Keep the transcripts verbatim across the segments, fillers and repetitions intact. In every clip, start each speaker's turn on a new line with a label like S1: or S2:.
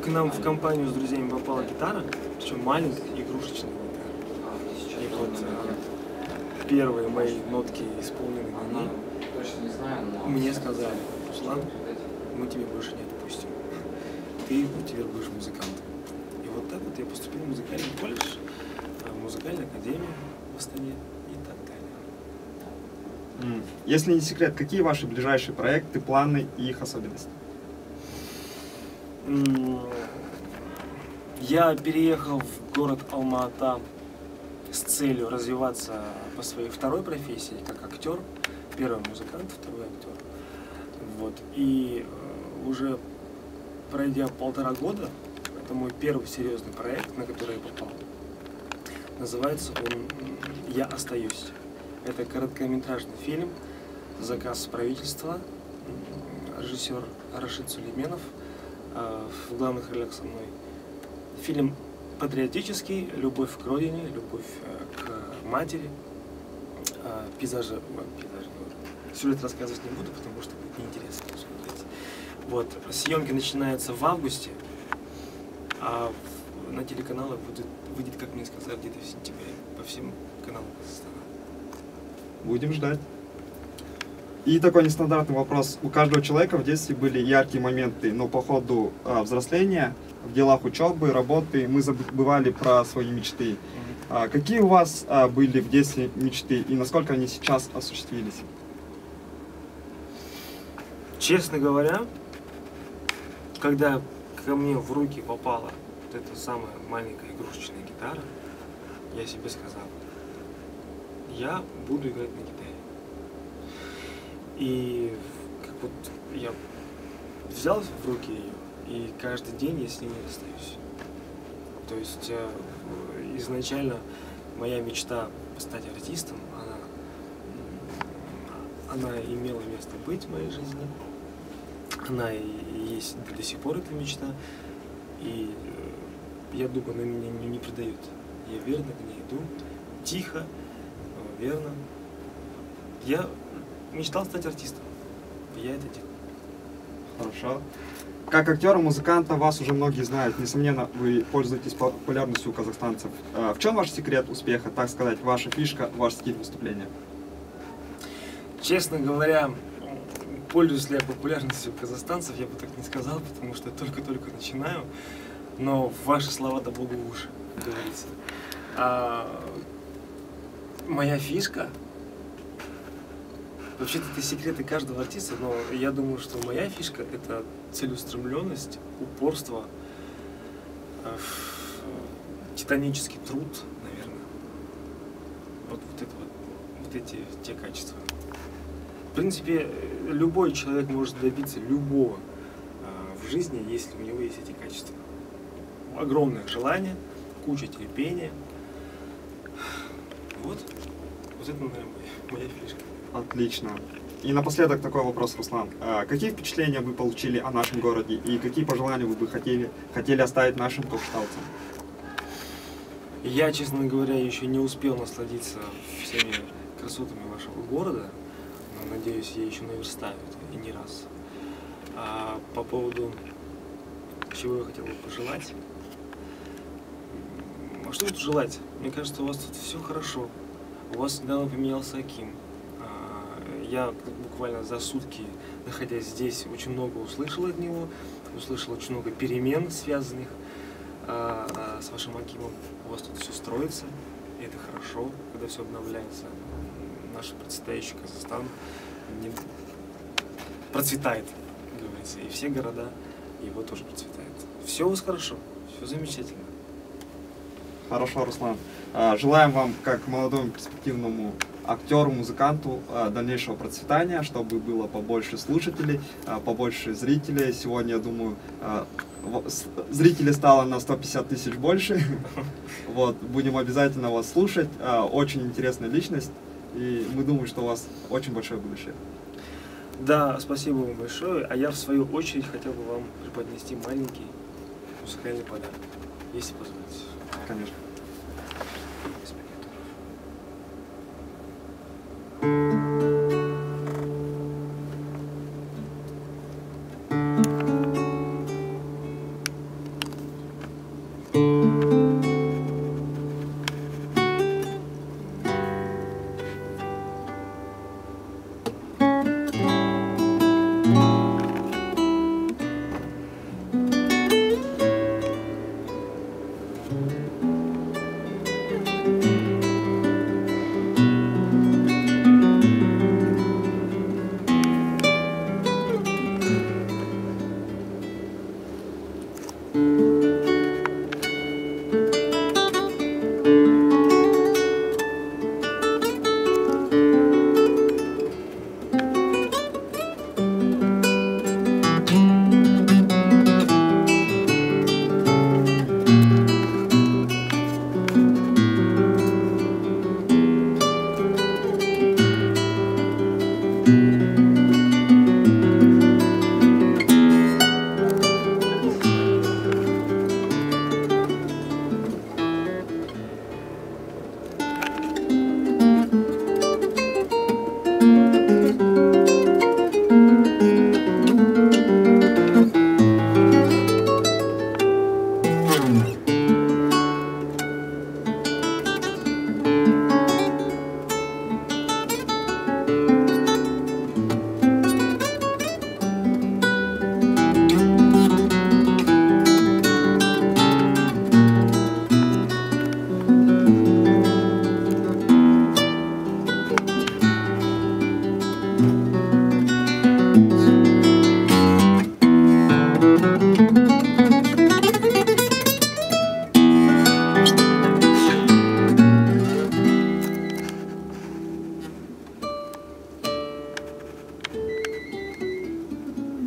S1: к нам в компанию с друзьями попала гитара, причем маленькая, игрушечная гитара. И вот а, первые мои нотки, исполненные на ней, мне сказали: Руслан, мы тебя больше не отпустим. Ты теперь будешь музыкантом. И вот так вот я поступил в музыкальный колледж, в музыкальную академию в Астане и так далее.
S2: Если не секрет, какие ваши ближайшие проекты, планы и их особенности?
S1: Я переехал в город Алма-Ата с целью развиваться по своей второй профессии, как актер. Первый музыкант, второй актер. Вот. И уже пройдя полтора года, это мой первый серьезный проект, на который я попал. Называется он «Я остаюсь». Это короткометражный фильм, заказ правительства, режиссер Рашид Сулейменов, в главных ролях со мной. Фильм патриотический, любовь к родине, любовь к матери, пейзажи, пейзажи. Сюжет рассказывать не буду, потому что будет неинтересно смотреть. Вот, съемки начинаются в августе, а на телеканалах будет, выйдет, как мне сказали, где-то в сентябре по всем каналам Казахстана.
S2: Будем ждать. И такой нестандартный вопрос. У каждого человека в детстве были яркие моменты, но по ходу а, взросления, в делах учебы, работы мы забывали про свои мечты. Mm-hmm. а, какие у вас а, были в детстве мечты и насколько они сейчас осуществились?
S1: Честно говоря, когда ко мне в руки попала вот эта самая маленькая игрушечная гитара, я себе сказал: я буду играть на гитаре. И как вот я взял в руки ее, и каждый день я с ней не расстаюсь. То есть э, изначально моя мечта стать артистом, она, она имела место быть в моей жизни. Она и есть до сих пор, эта мечта. И э, я думаю, она меня не, не предает. Я верно к ней иду, тихо, верно. Я мечтал стать артистом. И я это делаю.
S2: Хорошо. Как актера, музыканта вас уже многие знают. Несомненно, вы пользуетесь популярностью у казахстанцев. В чем ваш секрет успеха, так сказать, ваша фишка, ваш стиль выступления?
S1: Честно говоря, пользуюсь ли я популярностью у казахстанцев, я бы так не сказал, потому что я только-только начинаю. Но ваши слова да богу в уши, как говорится. А, моя фишка... Вообще-то это секреты каждого артиста, но я думаю, что моя фишка — это целеустремленность, упорство, э, титанический труд, наверное. Вот, вот, это вот, вот эти те качества. В принципе, любой человек может добиться любого э, в жизни, если у него есть эти качества. Огромное желание, куча терпения. Вот, вот это, наверное, моя, моя фишка.
S2: Отлично. И напоследок такой вопрос, Руслан. А какие впечатления вы получили о нашем городе и какие пожелания вы бы хотели, хотели оставить нашим кокшталцам?
S1: Я, честно говоря, еще не успел насладиться всеми красотами вашего города, но надеюсь, я еще наверстаю это и не раз. А по поводу чего я хотел бы пожелать? А что тут желать? Мне кажется, у вас тут все хорошо. У вас недавно поменялся аким. Я буквально за сутки, находясь здесь, очень много услышал от него, услышал очень много перемен, связанных а, а, с вашим акимом. У вас тут все строится, и это хорошо, когда все обновляется. Наш процветающий Казахстан не... процветает, как говорится, и все города его тоже процветают. Все у вас хорошо, все замечательно.
S2: Хорошо, Руслан. Желаем вам, как молодому перспективному актеру, музыканту, дальнейшего процветания, чтобы было побольше слушателей, побольше зрителей. Сегодня, я думаю, зрителей стало на сто пятьдесят тысяч больше. Вот, будем обязательно вас слушать. Очень интересная личность, и мы думаем, что у вас очень большое будущее.
S1: Да, спасибо вам большое. А я, в свою очередь, хотел бы вам преподнести маленький музыкальный подарок, если позволите.
S2: Конечно.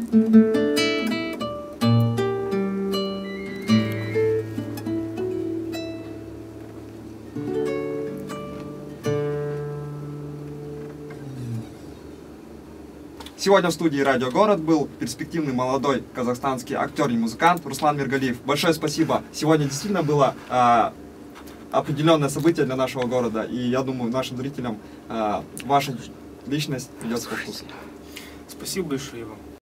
S2: Сегодня в студии «Радио Город» был перспективный молодой казахстанский актер и музыкант Руслан Миргалиев. Большое спасибо. Сегодня действительно было э, определенное событие для нашего города. И я думаю, нашим зрителям э, ваша личность придется по вкусу.
S1: Спасибо большое вам.